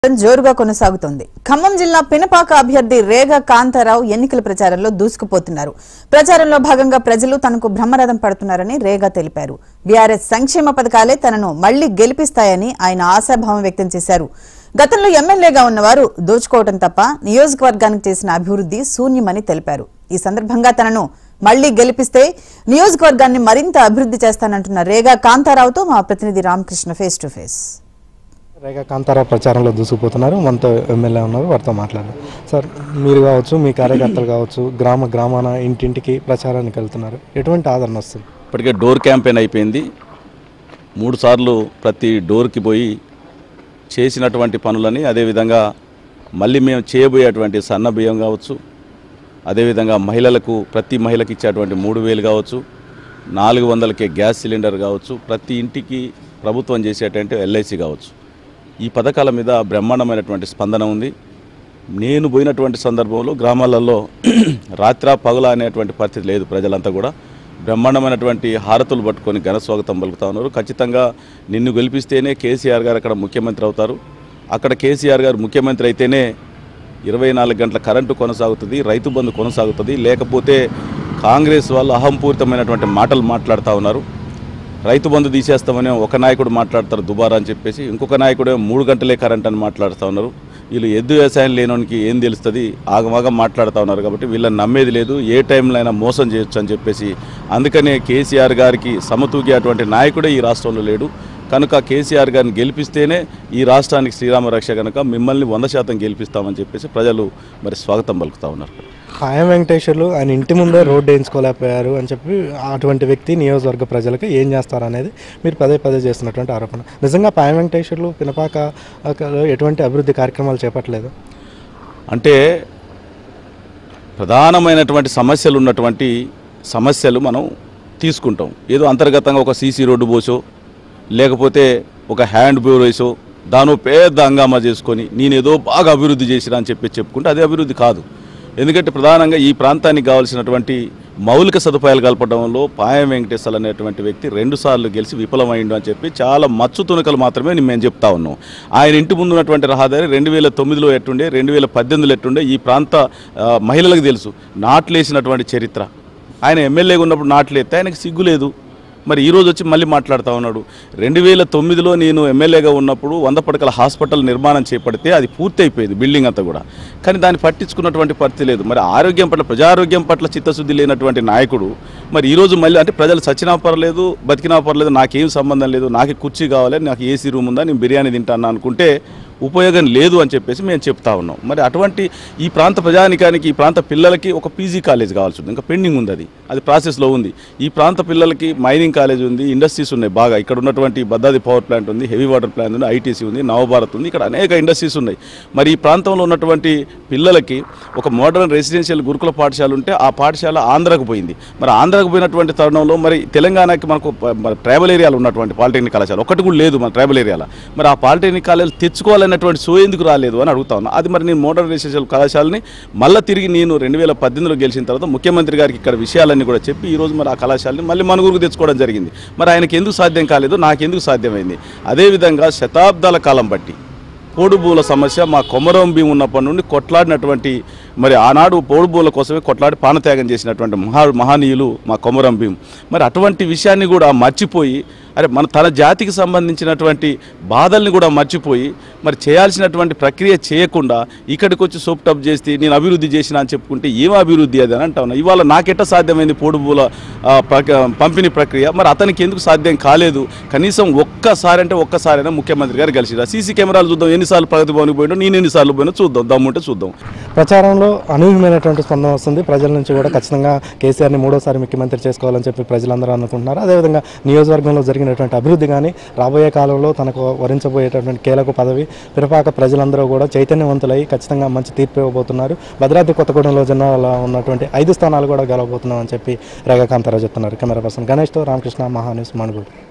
జోరుగా కొనసాగుతోంది. ఖమ్మం జిల్లా పినపాక అభ్యర్థి రేగా కాంతారావు ఎన్నికల ప్రచారంలో దూసుకుపోతున్నారు. ప్రచారంలో భాగంగా ప్రజలు తనకు బ్రహ్మరథం పడుతున్నారని రేగా తెలిపారు. బీఆర్ఎస్ సంక్షేమ పథకాలే తనను మళ్లీ గెలిపిస్తాయని ఆయన ఆశాభావం వ్యక్తం చేశారు. గతంలో ఎమ్మెల్యేగా ఉన్నవారు దోచుకోవడం తప్ప నియోజకవర్గానికి చేసిన అభివృద్ధి శూన్యమని తెలిపారు. ఈ సందర్భంగా తనను మళ్లీ గెలిపిస్తే నియోజకవర్గాన్ని మరింత అభివృద్ధి చేస్తానంటున్న రేగా కాంతారావుతో మా ప్రతినిధి Ramakrishna face to face. Rega Kantharao ప్రచారంలో దూసుకుపోతున్నారు. మనతో ఎమ్మెల్యే ఉన్నారు, వారితో మాట్లాడారు. సార్, మీరు కావచ్చు, మీ కార్యకర్తలు కావచ్చు, గ్రామాన ఇంటింటికి ప్రచారానికి వెళ్తున్నారు. ఎటువంటి ఆదరణ వస్తుంది? ఇప్పటికే డోర్ క్యాంపెయిన్ అయిపోయింది. 3 సార్లు ప్రతి డోర్కి పోయి చేసినటువంటి పనులని, అదేవిధంగా మళ్ళీ మేము చేయబోయేటువంటి సన్న బియ్యం కావచ్చు, అదేవిధంగా మహిళలకు ప్రతి మహిళకి ఇచ్చేటువంటి 3000 కావచ్చు, 400కే గ్యాస్ సిలిండర్ కావచ్చు, ప్రతి ఇంటికి ప్రభుత్వం చేసేటువంటి ఎల్ఐసి కావచ్చు, ఈ పథకాల మీద బ్రహ్మాండమైనటువంటి స్పందన ఉంది. నేను పోయినటువంటి సందర్భంలో గ్రామాలలో రాత్రా పగల అనేటువంటి పరిస్థితి లేదు. ప్రజలంతా కూడా బ్రహ్మాండమైనటువంటి హారతులు పట్టుకొని ఘన స్వాగతం పలుకుతా ఉన్నారు. ఖచ్చితంగా నిన్ను గెలిపిస్తేనే కేసీఆర్ గారు అక్కడ ముఖ్యమంత్రి అవుతారు, అక్కడ కేసీఆర్ గారు ముఖ్యమంత్రి అయితేనే 24 గంటల కరెంటు కొనసాగుతుంది, రైతు బంధు కొనసాగుతుంది. లేకపోతే కాంగ్రెస్ వాళ్ళు అహంపూరితమైనటువంటి మాటలు మాట్లాడుతూ ఉన్నారు. రైతు బంధు తీసేస్తామని ఒక నాయకుడు మాట్లాడతారు దుబారా అని చెప్పేసి, ఇంకొక నాయకుడు 3 గంటలే కరెంట్ అని మాట్లాడుతూ ఉన్నారు. వీళ్ళు ఎద్దు వ్యవసాయం లేనోనికి ఏం తెలుస్తుంది, ఆగమాగం మాట్లాడుతూ ఉన్నారు. కాబట్టి వీళ్ళని నమ్మేది లేదు, ఏ టైంలో అయినా మోసం చేయొచ్చు అని చెప్పేసి, అందుకనే కేసీఆర్ గారికి సమతూగేటువంటి నాయకుడే ఈ రాష్ట్రంలో లేడు. కనుక కేసీఆర్ గారిని గెలిపిస్తేనే ఈ రాష్ట్రానికి శ్రీరామ రక్ష, కనుక మిమ్మల్ని 100% గెలిపిస్తామని చెప్పేసి ప్రజలు మరి స్వాగతం పలుకుతూ ఉన్నారు. పాయం వెంకటేశ్వర్లు ఆయన ఇంటి ముందే రోడ్డు వేయించుకోలేకపోయారు అని చెప్పి, అటువంటి వ్యక్తి నియోజకవర్గ ప్రజలకు ఏం చేస్తారనేది మీరు పదే చేస్తున్నటువంటి ఆరోపణ. నిజంగా పాయం వెంకటేశ్వర్లు పినపాక ఎటువంటి అభివృద్ధి కార్యక్రమాలు చేపట్టలేదు అంటే, ప్రధానమైనటువంటి సమస్యలు ఉన్నటువంటి సమస్యలు మనం తీసుకుంటాం. ఏదో అంతర్గతంగా ఒక సీసీ రోడ్డు పోసో, లేకపోతే ఒక హ్యాండ్ బ్యూర్ వేసో, దాని పెద్ద హంగామా చేసుకొని నేనేదో బాగా అభివృద్ధి చేసినా అని చెప్పుకుంటే అది అభివృద్ధి కాదు. ఎందుకంటే ప్రధానంగా ఈ ప్రాంతానికి కావాల్సినటువంటి మౌలిక సదుపాయాలు కల్పడంలో పాయం వెంకటేశ్వర అనేటువంటి వ్యక్తి 2 సార్లు గెలిచి విఫలమైండు అని చెప్పి చాలా మచ్చు తునకలు మాత్రమే మేము చెప్తా ఉన్నాం. ఆయన ఇంటి ముందు ఉన్నటువంటి రహదారి 2009లో ఎట్టుండే, 2018లో ఎట్టుండే ఈ ప్రాంత మహిళలకు తెలుసు. నాట్లేసినటువంటి చరిత్ర. ఆయన ఎమ్మెల్యేగా ఉన్నప్పుడు నాట్లేస్తే ఆయనకు సిగ్గు లేదు. మరి ఈరోజు వచ్చి మళ్ళీ మాట్లాడుతూ ఉన్నాడు. 2009లో నేను ఎమ్మెల్యేగా ఉన్నప్పుడు 100 పడకల హాస్పిటల్ నిర్మాణం చేపడితే అది పూర్తి అయిపోయింది, బిల్డింగ్ అంతా కూడా. కానీ దాన్ని పట్టించుకున్నటువంటి పరిస్థితి లేదు. మరి ఆరోగ్యం పట్ల, ప్రజారోగ్యం పట్ల చిత్తశుద్ధి లేనటువంటి నాయకుడు మరి ఈరోజు మళ్ళీ అంటే ప్రజలు చచ్చినా పర్లేదు, బతికినా పర్లేదు, నాకేం సంబంధం లేదు, నాకు కుర్చీ కావాలి, నాకు ఏసీ రూమ్ ఉందా, నేను బిర్యానీ తింటాను అనుకుంటే ఉపయోగం లేదు అని చెప్పేసి మేము చెప్తా ఉన్నాం. మరి అటువంటి ఈ ప్రాంత ప్రజానికానికి, ఈ ప్రాంత పిల్లలకి ఒక పీజీ కాలేజ్ కావాల్సి ఉంది, ఇంకా పెండింగ్ ఉంది, అది ప్రాసెస్లో ఉంది. ఈ ప్రాంత పిల్లలకి మైనింగ్ కాలేజ్ ఉంది, ఇండస్ట్రీస్ ఉన్నాయి బాగా. ఇక్కడ ఉన్నటువంటి భద్రాద్రి పవర్ ప్లాంట్ ఉంది, హెవీ వాటర్ ప్లాంట్ ఉంది, ఐటీసీ ఉంది, నవభారత్ ఉంది, ఇక్కడ అనేక ఇండస్ట్రీస్ ఉన్నాయి. మరి ఈ ప్రాంతంలో ఉన్నటువంటి పిల్లలకి ఒక మోడర్న్ రెసిడెన్షియల్ గురుకుల పాఠశాల ఉంటే ఆ పాఠశాల ఆంధ్రాకు పోయింది. మరి ఆంధ్రాకు పోయినటువంటి తరుణంలో మరి తెలంగాణకి మనకు ట్రైబల్ ఏరియాలో ఉన్నటువంటి పాలిటెక్నిక్ కళాశాల ఒకటి కూడా లేదు మన ట్రైబల్ ఏరియాలో. మరి ఆ పాలిటెక్నిక్ కాలేజ్ తెచ్చుకోవాలన్నటువంటి సో ఎందుకు రాలేదు అని అడుగుతా ఉన్నా. అది మరి నేను మోడర్న్ రెసిడెన్షియల్ కళాశాలని మళ్ళీ తిరిగి నేను 2018లో గెలిచిన తర్వాత ముఖ్యమంత్రి గారికి ఇక్కడ విషయాలన్నీ కూడా చెప్పి ఈరోజు మరి ఆ కళాశాలని మళ్ళీ మనుగురుకు తెచ్చుకోవడం జరిగింది. మరి ఆయనకి ఎందుకు సాధ్యం కాలేదు, నాకెందుకు సాధ్యమైంది? అదేవిధంగా శతాబ్దాల కాలం బట్టి పోడుభూల సమస్య మా కొమరం భీం ఉన్నప్పటి నుండి కొట్లాడినటువంటి, మరి ఆనాడు పోడుభూల కోసమే కొట్లాడి ప్రాణత్యాగం చేసినటువంటి మహనీయులు మా కొమరం భీం. మరి అటువంటి విషయాన్ని కూడా మర్చిపోయి, అరే మన తన జాతికి సంబంధించినటువంటి బాధల్ని కూడా మర్చిపోయి మరి చేయాల్సినటువంటి ప్రక్రియ చేయకుండా ఇక్కడికి వచ్చి సోప్టప్ చేసి నేను అభివృద్ధి చేసిన అని చెప్పుకుంటే ఏం అభివృద్ధి అది అని అంటా ఉన్నా. ఇవాళ నాకెట్ట సాధ్యమైంది పోడుభూల పంపిణీ ప్రక్రియ? మరి అతనికి ఎందుకు సాధ్యం కాలేదు? కనీసం ఒక్కసారైనా ముఖ్యమంత్రి గారు కలిసిరా, సీసీ కెమెరాలు చూద్దాం, ఎన్నిసార్లు ప్రగతి భవన్కి పోయినా, నేను ఎన్నిసార్లు పోయినా చూద్దాం, దమ్ముంటే చూద్దాం. ప్రచారంలో అనూహ్యమైనటువంటి స్పందన వస్తుంది. ప్రజల నుంచి కూడా ఖచ్చితంగా కేసీఆర్ని 3వ సారి ముఖ్యమంత్రి చేసుకోవాలని చెప్పి ప్రజలందరూ అనుకుంటున్నారు. అదేవిధంగా నియోజకవర్గంలో జరిగినటువంటి అభివృద్ధి కానీ, రాబోయే కాలంలో తనకు వరించబోయేటటువంటి కీలక పదవి, పినపాక ప్రజలందరూ కూడా చైతన్యవంతులై ఖచ్చితంగా మంచి తీర్పు ఇవ్వబోతున్నారు. భద్రాద్రి కొత్తగూడెంలో జిల్లాలో ఉన్నటువంటి 5 స్థానాలు కూడా గెలవబోతున్నామని చెప్పి రేగా కాంతారావు చెప్తున్నారు. కెమెరా పర్సన్ గణేష్తో రామకృష్ణ, మహాన్యూస్, మణుగూరు.